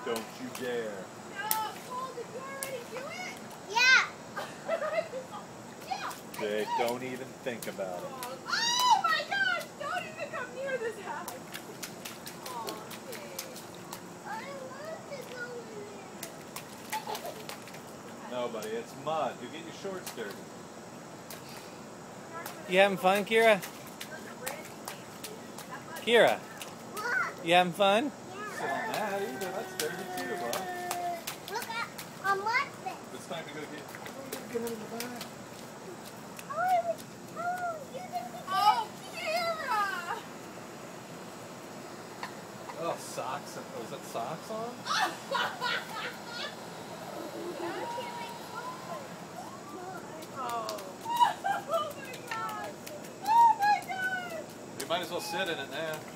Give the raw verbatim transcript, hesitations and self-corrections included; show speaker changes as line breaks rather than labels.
Don't you dare.
No, Cole, did you already do it?
Yeah.
Yeah.
Jake, don't even think about it.
Oh my gosh! Don't even come near this house. Oh,
I want to go in there.
No, buddy, it's mud. You get your shorts dirty.
You having fun, Kira? Kira,
What?
you having fun?
Sit on that either. That's dirty too, bud.
Look at on what's this?
It's time to go get, get into the back.
Oh, I was, oh, you didn't get
Oh, Kira!
Oh, socks. Was that socks on?
Oh. Oh my gosh! Oh my gosh!
You might as well sit in it now.